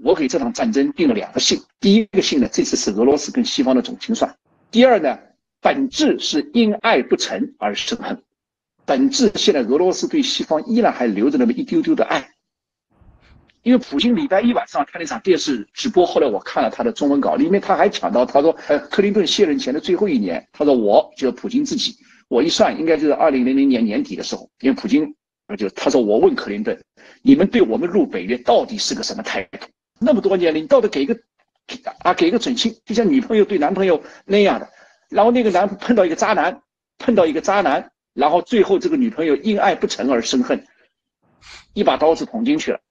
我给这场战争定了2个性。第一个性呢，这次是俄罗斯跟西方的总清算；第二呢，本质是因爱不成而生恨。本质现在俄罗斯对西方依然还留着那么一丢丢的爱。因为普京礼拜一晚上他那场电视直播，后来我看了他的中文稿，里面他还讲到，他说，克林顿卸任前的最后1年，他说我就是普京自己，我一算应该就是2000年年底的时候，因为普京他说我问克林顿，你们对我们入北约到底是个什么态度？那么多年了，你到底给个准信，就像女朋友对男朋友那样的，然后那个碰到一个渣男，然后最后这个女朋友因爱不成而生恨，一把刀子捅进去了。